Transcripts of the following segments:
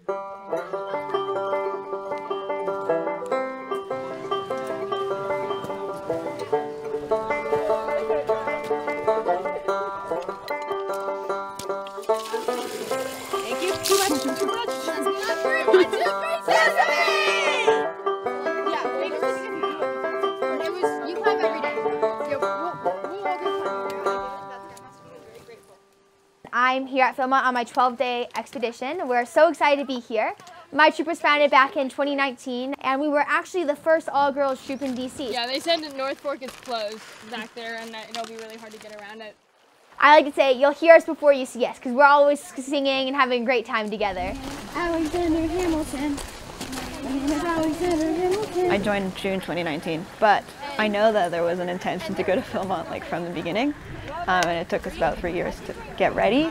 Thank you. Too much. Too much. One, two, three, Sesame! Yeah, maybe we can do it. It was, you climb every day. Yeah, we'll all go climb. I'm here at Philmont on my 12-day expedition. We're so excited to be here. My troop was founded back in 2019, and we were actually the first all-girls troop in DC. Yeah, they said that North Fork is closed back there, and that it'll be really hard to get around it. I like to say, you'll hear us before you see us, because we're always singing and having a great time together. Alexander Hamilton. My name is Alexander Hamilton. I joined June 2019, but I know that there was an intention to go to Philmont like from the beginning, and it took us about 3 years to get ready.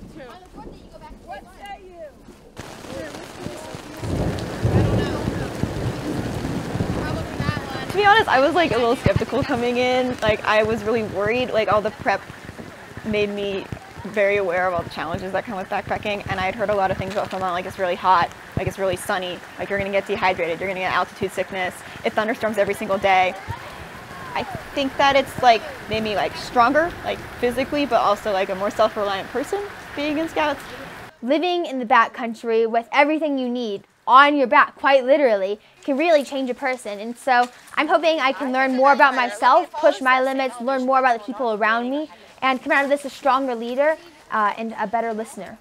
To be honest, I was like a little skeptical coming in. Like I was really worried. Like all the prep made me very aware of all the challenges that come with backpacking, and I had heard a lot of things about Philmont, like it's really hot, like it's really sunny, like you're gonna get dehydrated, you're gonna get altitude sickness, it thunderstorms every single day. I think that it's like made me like stronger, like physically, but also like a more self-reliant person being in Scouts. Living in the backcountry with everything you need on your back, quite literally, can really change a person. And so I'm hoping I can learn more about myself, push my limits, learn more about the people around me, and come out of this a stronger leader and a better listener.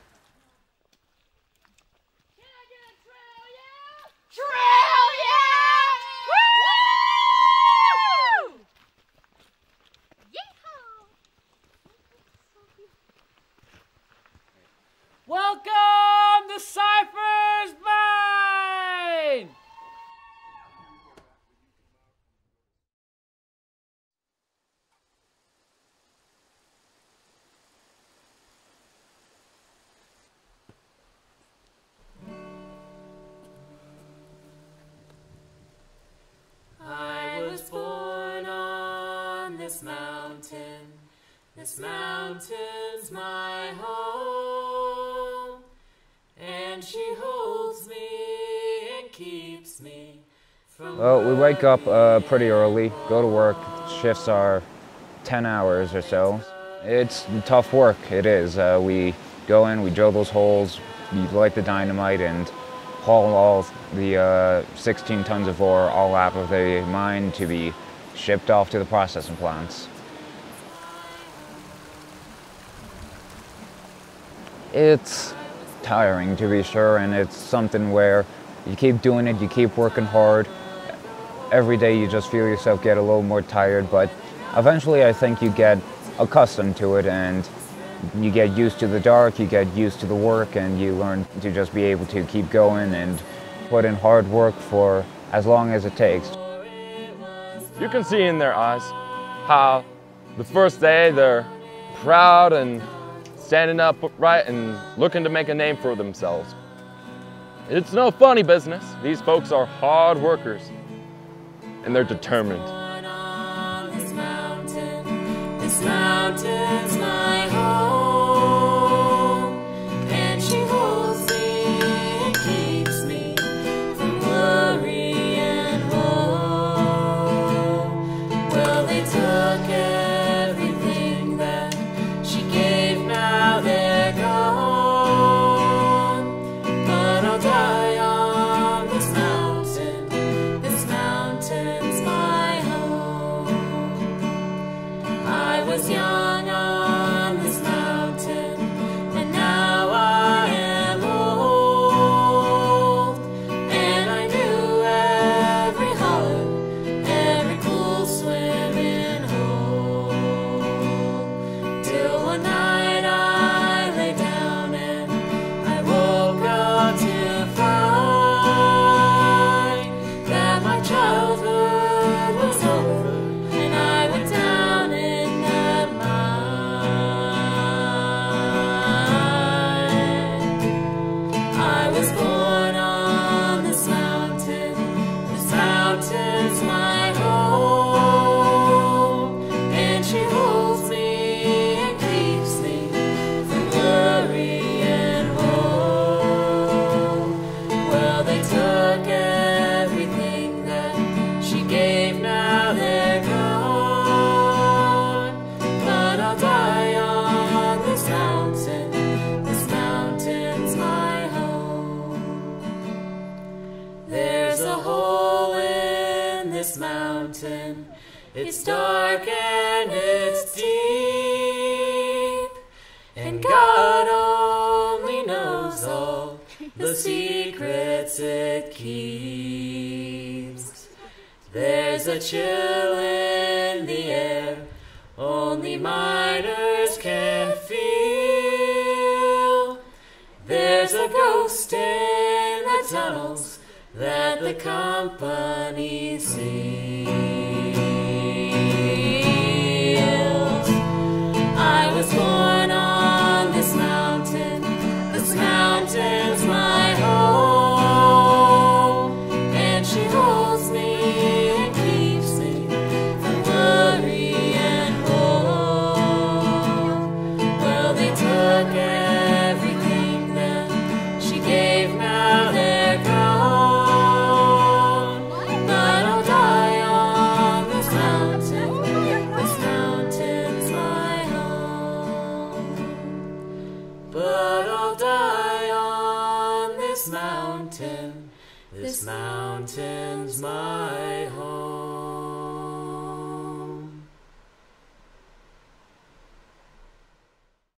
Welcome to Cyphers Mine! I was born on this mountain. This mountain's my home, and she holds me and keeps me from. Well, we wake up pretty early, go to work. Shifts are 10 hours or so. It's tough work, it is. We go in, we drill those holes, we light the dynamite and haul all the 16 tons of ore all out of the mine to be shipped off to the processing plants. It's tiring, to be sure, and it's something where you keep doing it, you keep working hard. Every day you just feel yourself get a little more tired, but eventually I think you get accustomed to it and you get used to the dark, you get used to the work, and you learn to just be able to keep going and put in hard work for as long as it takes. You can see in their eyes how the first day they're proud and standing up right and looking to make a name for themselves. It's no funny business. These folks are hard workers and they're determined. This mountain's my home, and she holds me and keeps me from worry and woe. Well, they took everything that she gave, now they're gone. But I'll die on this mountain. This mountain's my home. I was young on this mountain, and now I am old. And I knew every heart, every cool swimming hole. Till one night I lay down and I woke up to find that my childhood was over, and I went down in that mine. It's dark and it's deep, and God only knows all the secrets it keeps. There's a chill in the air only miners can feel. There's a ghost in the tunnels that the company seals. I was born on this mountain's my home, and she holds me and keeps me from worry and woe. Well, they took everything that she gave, now they're gone. But I'll die on this mountain's my home. But I'll die on this mountain's my home.